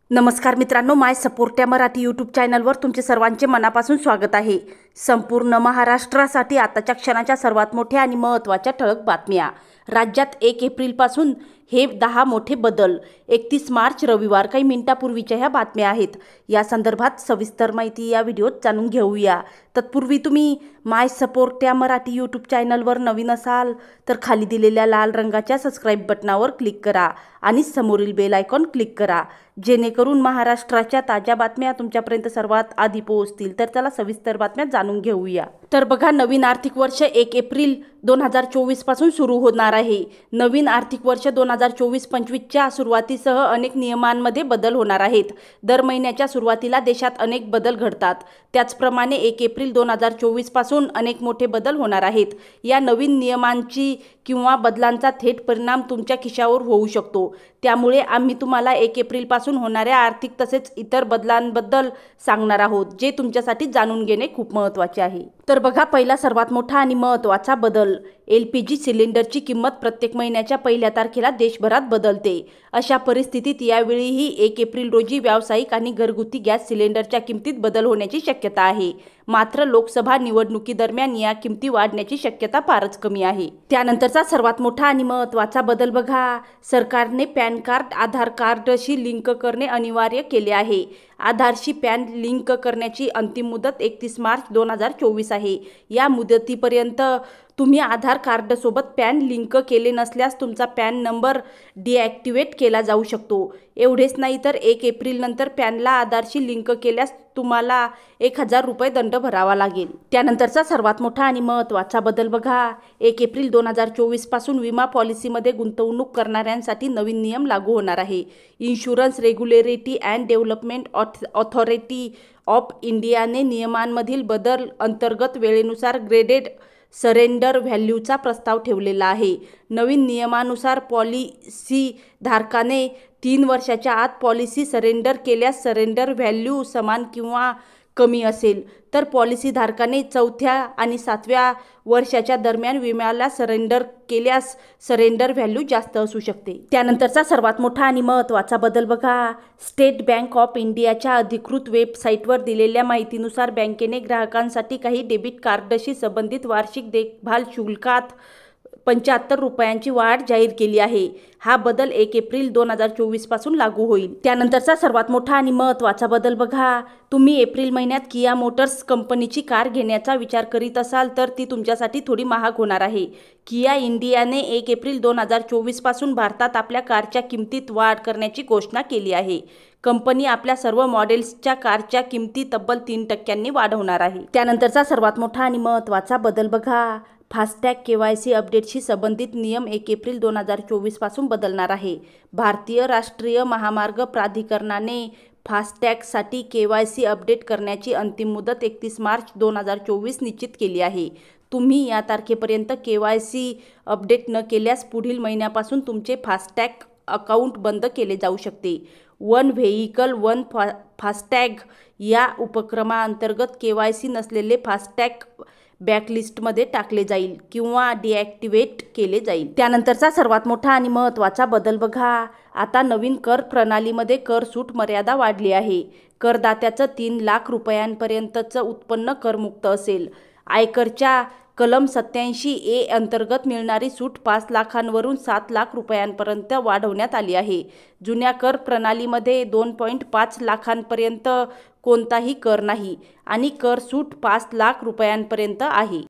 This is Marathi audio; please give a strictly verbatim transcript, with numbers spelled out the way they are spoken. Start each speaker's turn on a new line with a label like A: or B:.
A: नमस्कार मित्रांनो, माय सपोर्ट्या मराठी यूट्यूब चॅनलवर तुमचे सर्वांचे मनापासून स्वागत आहे। संपूर्ण महाराष्ट्रासाठी आताच्या क्षणाच्या सर्वात मोठ्या आणि महत्त्वाच्या ठळक बातम्या। राज्यात एक एप्रिलपासून हे दहा मोठे बदल। एकतीस मार्च रविवार काही मिनिटापूर्वीच्या ह्या बातम्या आहेत। या संदर्भात सविस्तर माहिती या व्हिडिओत जाणून घेऊया। तत्पूर्वी तुम्ही माय सपोर्ट्या मराठी यूट्यूब चॅनलवर नवीन असाल तर खाली दिलेल्या लाल रंगाच्या सबस्क्राइब बटनावर क्लिक करा आणि समोरील बेल आयकॉन क्लिक करा, जेणेकरून महाराष्ट्राच्या ताज्या बातम्या तुमच्यापर्यंत सर्वात आधी पोहोचतील। तर चला सविस्तर बातम्या जाणून घेऊया। तर बघा, नवीन आर्थिक वर्ष एक एप्रिल दोन हजार चोवीस पासून सुरू होणार आहे। नवीन आर्थिक वर्ष दोन हजार चोवीस पंचवीसच्या सुरुवातीसह अनेक नियमांमध्ये बदल होणार आहेत। दर महिन्याच्या सुरुवातीला देशात अनेक बदल घडतात, त्याचप्रमाणे एक एप्रिल दोन हजार चोवीस पासून अनेक मोठे बदल होणार आहेत। या नवीन नियमांची किंवा बदलांचा थेट परिणाम तुमच्या खिशावर होऊ शकतो। त्यामुळे आम्ही तुम्हाला एक एप्रिल पासून होणाऱ्या आर्थिक तसेच इतर बदलांबद्दल सांगणार आहोत, जे तुमच्यासाठी जाणून घेणे खूप महत्त्वाचे आहे। तर बघा, पहिला सर्वात मोठा आणि महत्त्वाचा बदल, एल पी जी सिलेंडरची किंमत प्रत्येक महिन्याच्या पहिल्या तारखेला देशभरात बदलते। अशा परिस्थितीत यावेळीही एक एप्रिल रोजी व्यावसायिक आणि घरगुती गॅस सिलेंडरच्या किमतीत बदल होण्याची शक्यता आहे। मात्र लोकसभा निवडणुकीदरम्यान या किमती वाढण्याची शक्यता फारच कमी आहे। त्यानंतरचा सर्वात मोठा आणि महत्त्वाचा बदल बघा, सरकारने पॅन कार्ड आधार कार्डशी लिंक करणे अनिवार्य केले आहे। आधारशी पॅन लिंक करण्याची अंतिम मुदत एकतीस मार्च दोन हजार चोवीस आहे। या मुदतीपर्यंत तुम्ही आधार कार्डसोबत पॅन लिंक केले नसल्यास तुमचा पॅन नंबर डिॲक्टिवेट केला जाऊ शकतो। एवढेच नाही तर एक एप्रिल नंतर पॅनला आधारशी लिंक केल्यास तुम्हाला एक हजार रुपये दंड भरावा लागेल। त्यानंतरचा सर्वात मोठा आणि महत्त्वाचा बदल बघा, एक एप्रिल दोन हजार चोवीस पासून विमा पॉलिसीमध्ये गुंतवणूक करणाऱ्यांसाठी नवीन नियम लागू होणार आहे। Insurance regulatory and development authority of इंडियाने नियमांमधील बदल अंतर्गत वेळेनुसार ग्रेडेड सरेंडर व्हॅल्यूचा प्रस्ताव ठेवलेला आहे। नवीन नियमानुसार पॉलिसी धारकाने तीन वर्षाच्या आत पॉलिसी सरेंडर केल्यास सरेंडर व्हॅल्यू समान किंवा कमी असेल, तर पॉलिसी धारकाने चौथ्या आणि सातव्या वर्षाच्या दरम्यान विम्याला सरेंडर केल्यास सरेंडर व्हॅल्यू जास्त असू शकते। त्यानंतरचा सर्वात मोठा आणि महत्त्वाचा बदल बघा, स्टेट बँक ऑफ इंडियाच्या अधिकृत वेबसाईटवर दिलेल्या माहितीनुसार बँकेने ग्राहकांसाठी काही डेबिट कार्डशी संबंधित वार्षिक देखभाल शुल्कात पंच्याहत्तर रुपयांची वाढ जाहीर केली आहे। हा बदल एक एप्रिल दोन हजार चोवीस पासून लागू होईल। त्यानंतरचा सर्वात मोठा आणि महत्त्वाचा बदल बघा, तुम्ही एप्रिल महिन्यात किया मोटर्स कंपनीची कार घेण्याचा विचार करीत असाल तर ती तुमच्यासाठी थोडी महाग होणार आहे। किया इंडियाने एक एप्रिल दोन हजार चोवीस पासून भारतात आपल्या कारच्या किमतीत वाढ करण्याची घोषणा केली आहे। कंपनी आपल्या सर्व मॉडेल्सच्या कारच्या किमती तब्बल तीन टक्क्यांनी वाढवणार आहे। त्यानंतरचा सर्वात मोठा आणि महत्त्वाचा बदल बघा, फास्टॅग के वाय सी अपडेटशी संबंधित नियम एक एप्रिल दोन हजार चोवीस पासून बदलणार आहे। भारतीय राष्ट्रीय महामार्ग प्राधिकरणाने फास्टॅगसाठी के वाय सी अपडेट करण्याची अंतिम मुदत एकतीस मार्च दोन हजार चोवीस निश्चित केली आहे। तुम्ही या तारखेपर्यंत के वाय सी अपडेट न केल्यास पुढील महिन्यापासून तुमचे फास्टॅग अकाउंट बंद केले जाऊ शकते। वन व्हेइकल वन फा फास्टॅग या उपक्रमाअंतर्गत के वाय सी नसलेले फास्टॅग बॅकलिस्टमध्ये टाकले जाईल किंवा डिॲक्टिवेट केले जाईल। त्यानंतरचा सर्वात मोठा आणि महत्त्वाचा बदल बघा, आता नवीन कर प्रणालीमध्ये कर सूट मर्यादा वाढली आहे। करदात्याचं तीन लाख रुपयांपर्यंतचं उत्पन्न करमुक्त असेल। आयकरच्या कलम सत्याऐंशी ए अंतर्गत मिळणारी सूट पाच लाखांवरून सात लाख रुपयांपर्यंत वाढवण्यात आली आहे। जुन्या कर प्रणालीमध्ये दोन पॉईंट पाच लाखांपर्यंत कोणताही कर नाही आणि कर सूट पाच लाख रुपयांपर्यंत आहे।